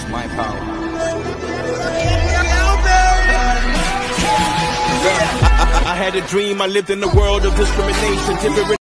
my power. I had a dream, I lived in a world of discrimination. Different